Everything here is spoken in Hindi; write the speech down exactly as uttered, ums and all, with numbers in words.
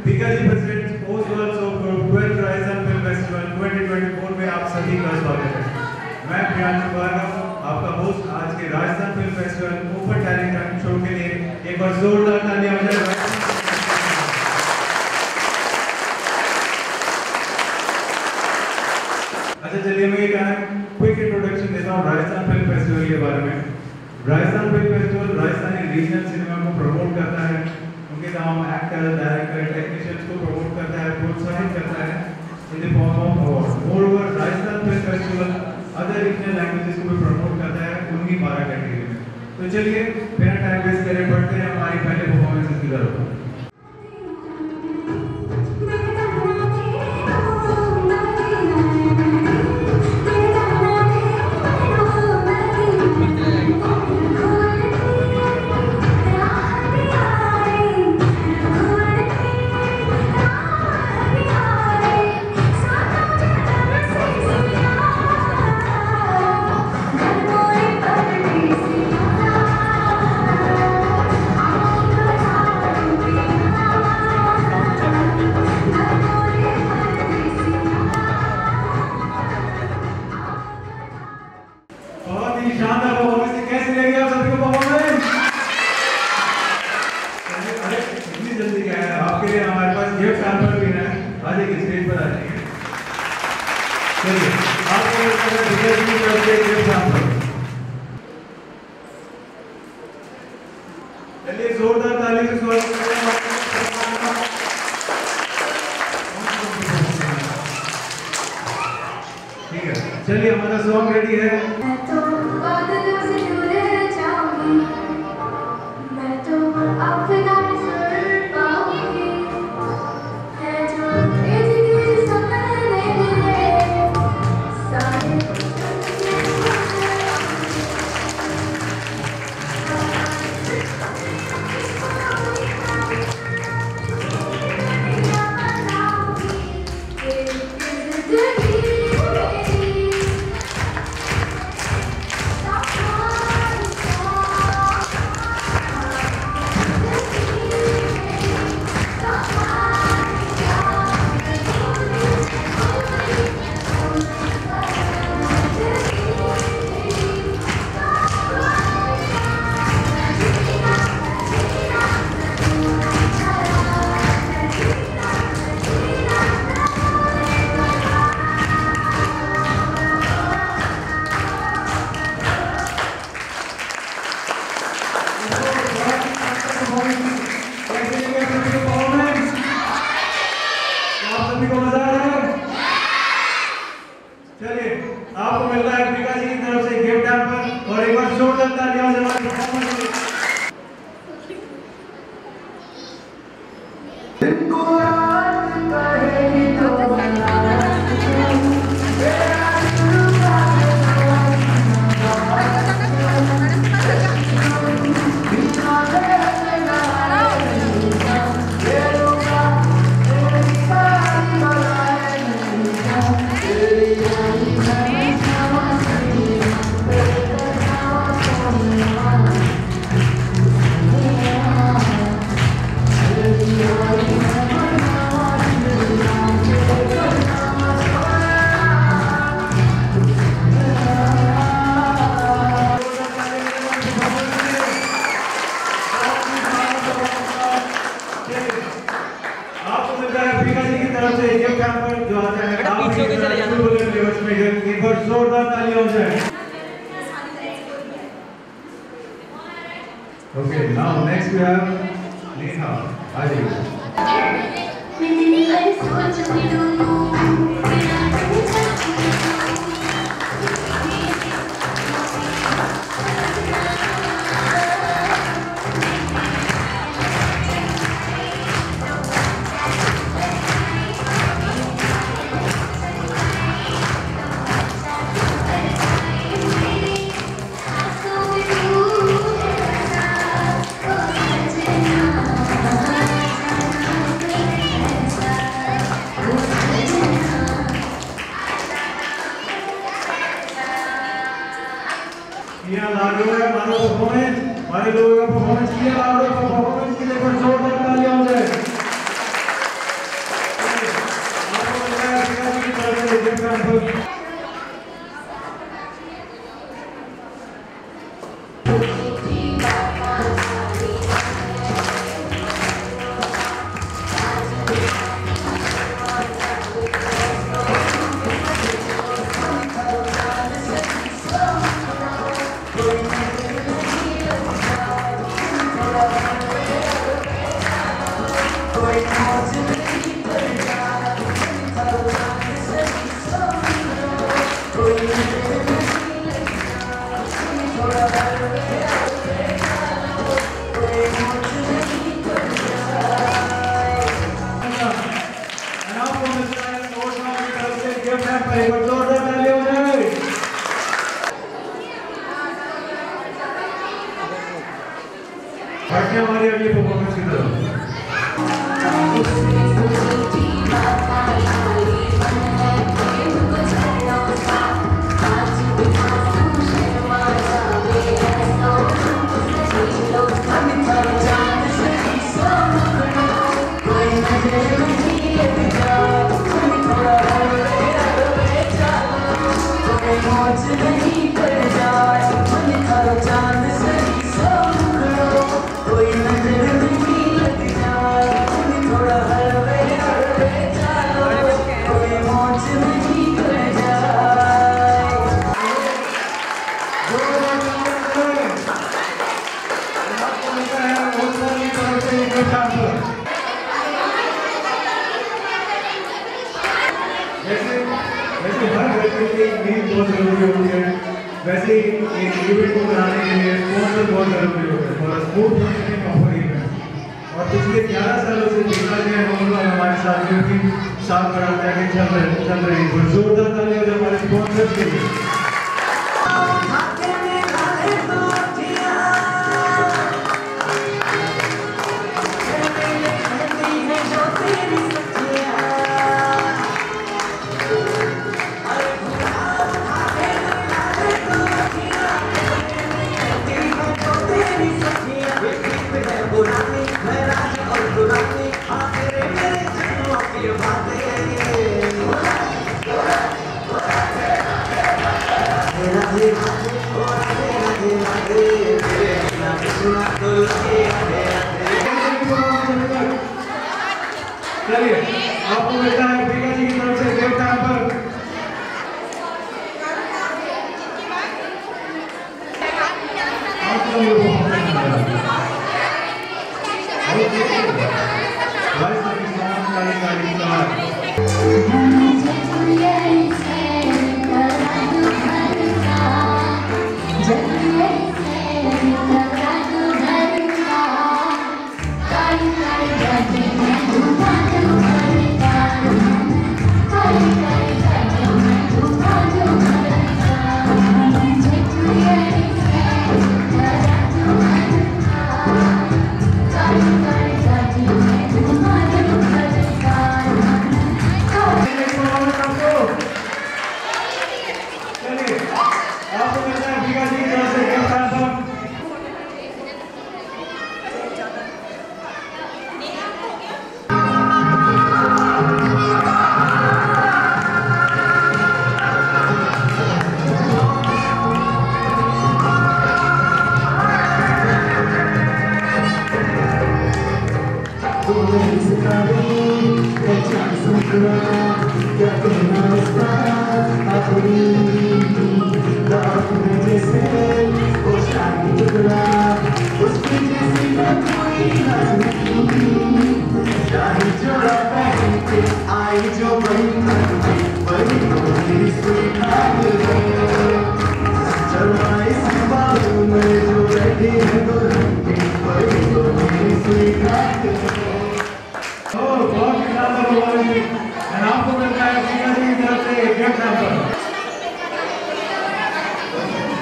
Bhikaji president post world of twelfth Rajasthan film festival twenty twenty four में आप सभी का स्वागत है। मैं प्रियांशु भार्गव, आपका होस्ट आज के Rajasthan film festival open talent run show के लिए एक बार जोरदार तालियां बजाएं। अच्छा चलिए मैं एक क्विक इंट्रोडक्शन देता हूँ राजस्थान फिल्म फेस्टिवल के बारे में। Rajasthan film festival Rajasthani regional cinema को प्रमोट करता है, उनके तमाम एक्टर, डायरेक्टर, टेक्नीशियंस को प्रमोट करता है, प्रोत्साहित करता है in the form of award. Moreover Rajasthan film festival other regional languages को भी प्रमोट करता है उनकी बारह कैटेगरी में। तो चलिए बिना टाइम वेस्ट करे बढ़ते हैं हमारी पहले परफॉर्मेंस की तरफ। जोरदार ताली से स्वागत करें। ठीक है, चलिए हमारा सॉन्ग रेडी है। आपको मिल रहा है भीखाजी की तरफ से गिफ्ट हैम्पर और एक बार जोरदार तालियां से हमारी परफॉर्मेंस के लिए। जोरदार तालियां हो जाए। Okay, now next we have Neha. हमारे लोगों का परफॉर्मेंस किया, आप लोग परफॉर्मेंस के लिए जोरदार तालियां हो जाए। टेम्पल। बढ़ते हमारी अगली परफॉर्मेंस की तरफ। वैसे हर व्यक्ति की नींद बहुत जरूरी होती है, वैसे ही एक इवेंट को कराने के लिए स्पॉन्सर बहुत जरूरी होता है और स्पोर्ट फंक्शनिंग ऑफर इवेंट। और पिछले ग्यारह सालों से देखा गया हम लोग हमारे साथियों की साथ बढ़ाते हैं कि चल रहे चल रही है। जोरदार ताली हो हमारे स्पॉन्सर्स के लिए। चलिए आपको मिलता है प्रिया जी की तरफ से गिफ्ट हैम्पर। Sweet